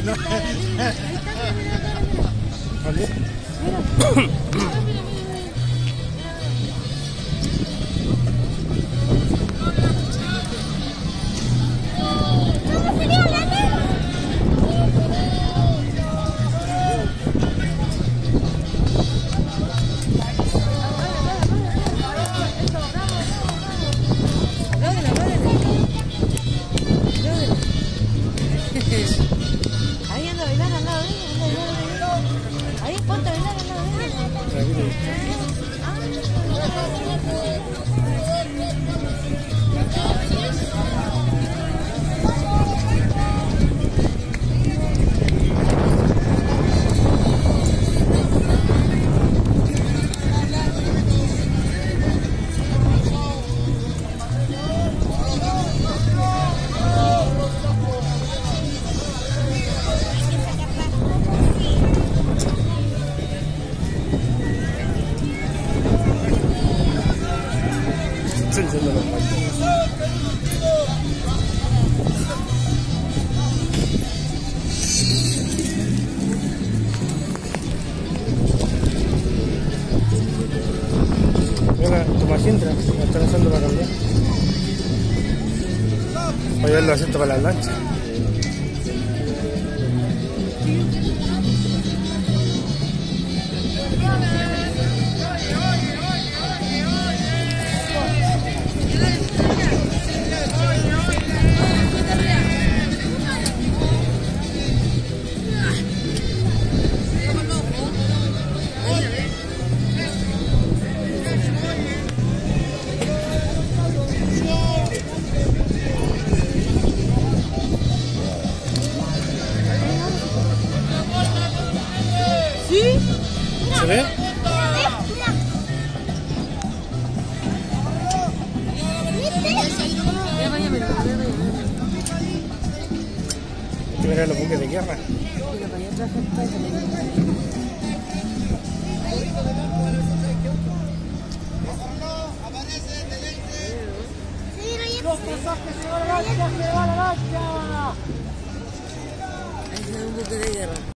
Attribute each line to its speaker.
Speaker 1: ¿Dónde?
Speaker 2: Ahí anda a bailar al lado de él, ahí ponte a bailar al lado de él.
Speaker 1: Estoy haciendo los baños. Mira, Tomás entra, la están usando para cambiar. Voy a ver los asientos para las lanchas. ¿Se ve? Hay que mirar los buques de guerra.
Speaker 2: Los pasajes se va la lancha, se va la lancha. Ese es un buque de guerra.